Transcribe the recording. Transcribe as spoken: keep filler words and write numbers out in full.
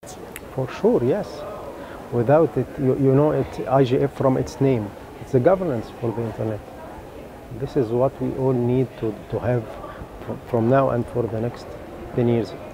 For sure, yes. Without it, you, you know, it I G F from its name. It's the governance for the internet. This is what we all need to, to have from now and for the next ten years.